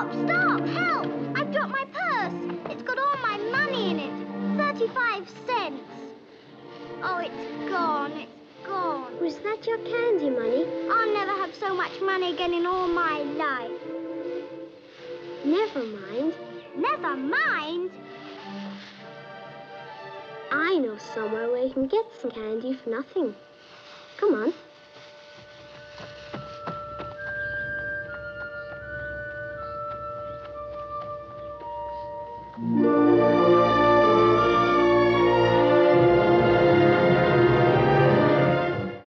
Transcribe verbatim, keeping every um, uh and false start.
Stop, stop, help! I've dropped my purse. It's got all my money in it. thirty-five cents. Oh, it's gone, it's gone. Was that your candy money? I'll never have so much money again in all my life. Never mind. Never mind? I know somewhere where you can get some candy for nothing. Come on. Mm-hmm.